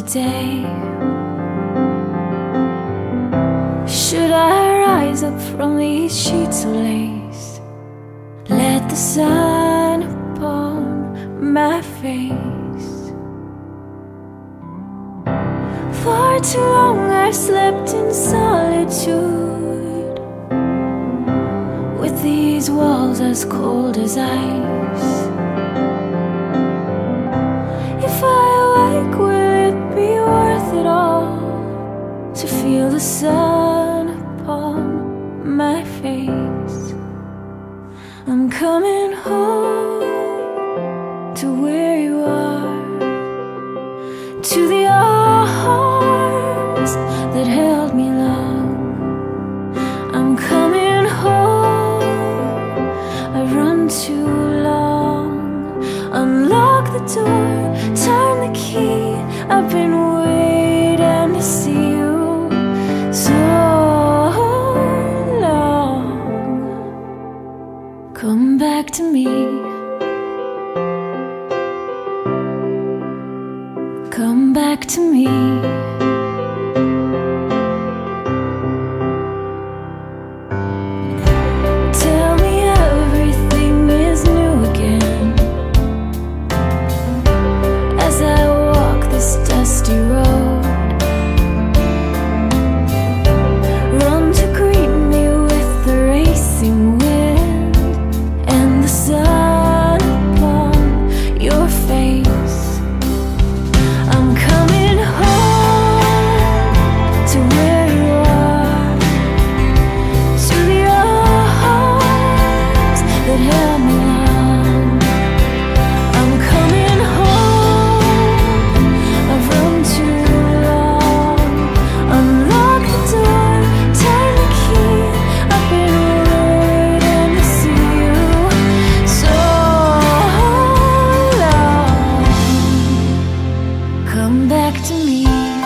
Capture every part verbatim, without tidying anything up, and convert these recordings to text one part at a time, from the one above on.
day. Should I rise up from these sheets of lace, let the sun upon my face? For too long I slept in solitude, with these walls as cold as ice. If I awake, will it be worth it all to feel the sun upon my face? I'm coming home to where you are, to the arms that held me long. I'm coming home, I've run too long. Unlock the door, turn the key, I've been waiting to see you so long. Come back to me, come back to me. Tell me everything is new again as I walk this dusty road. Run to greet me with the racing wind and the sun upon your face. I'm coming home to where you are, to the arms that held me long. I'm coming home, I've run too long. Unlock the door, turn the key, I've been waiting to see you so long. Come back to me,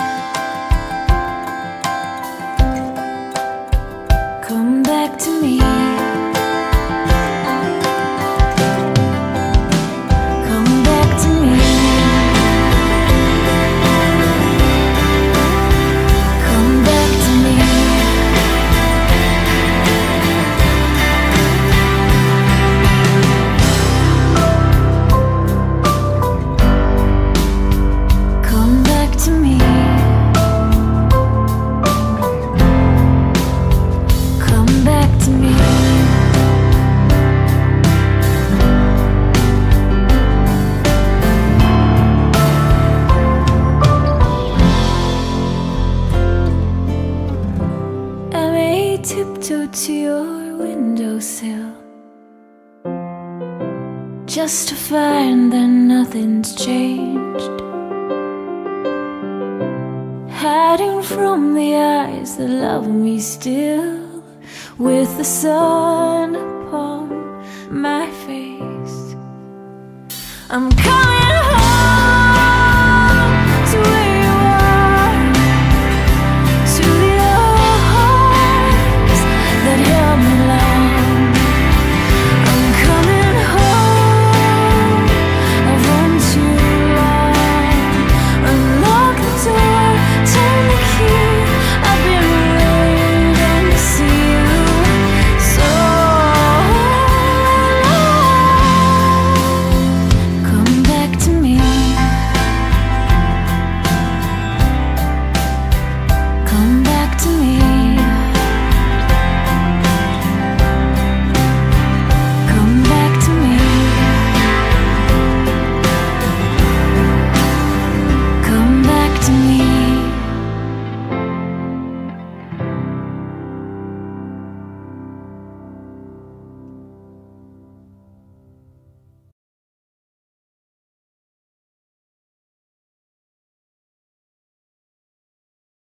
come back to me, come back to me, come back to me. Come back to me, come back to me. I may tiptoe to your windowsill just to find that nothing's changed, hiding from the eyes that love me still, with the sun upon my face. I'm coming home.